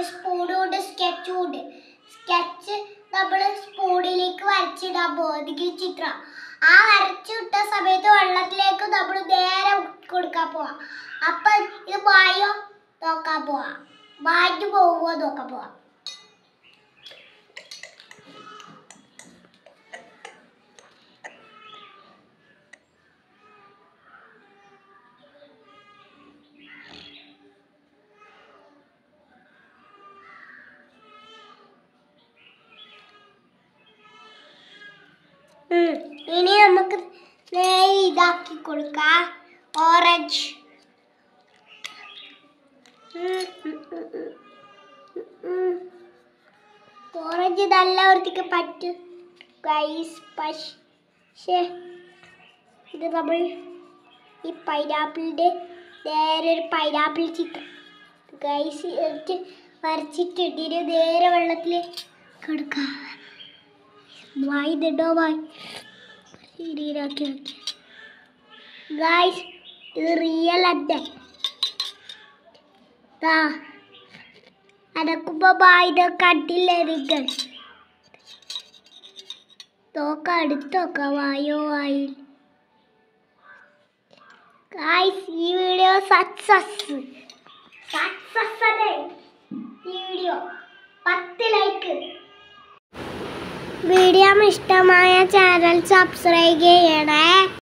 സ്പൂണുണ്ട് സ്കെച്ചുണ്ട്. Sketch നമ്മൾ സ്പൂണിലേക്ക് വരച്ചിടാൻ പോകുന്ന ചിത്രം. ആ വരച്ചിട്ട സമയത്ത് വെള്ളത്തിലേക്ക് നമ്മൾ നേരെ കൊടുക്കാൻ പോവാം. അപ്പം ഇത് മായോ നോക്കാൻ പോവാം. മാഞ്ഞു പോവുമോ നോക്കാൻ പോവാം. ഇനി നമുക്ക് നേരെ ഇതാക്കി കൊടുക്കാം. ഓറഞ്ച് ഓറഞ്ച് നല്ല വൃത്തിക്ക് പറ്റും ഗൈസ്. പക്ഷേ ഇത് നമ്മൾ ഈ പൈനാപ്പിളിൻ്റെ നേരെ ഒരു പൈനാപ്പിൾ ചിത്രം ഗൈസ് എടുത്ത് വരച്ചിട്ടുണ്ട്. ഇനി നേരെ വെള്ളത്തിൽ കൊടുക്കാം. വായിട്ടോ വായി രീതിയിലാക്കി നോക്കി ഗൈസ്. ഇത് റിയൽ അല്ല. അനക്കുമ്പോ വായിട്ടോ കണ്ടില്ലേ നിങ്ങൾ? നോക്കാം, അടുത്ത് നോക്കാം. വായോ വായി ഗൈസ്. ഈ വീഡിയോ സക്സസ് അല്ലേ? ഈ വീഡിയോ 10 ലൈക്ക്. വീഡിയോ ഇഷ്ടമായ ചാനൽ സബ്സ്ക്രൈബ് ചെയ്യണേ.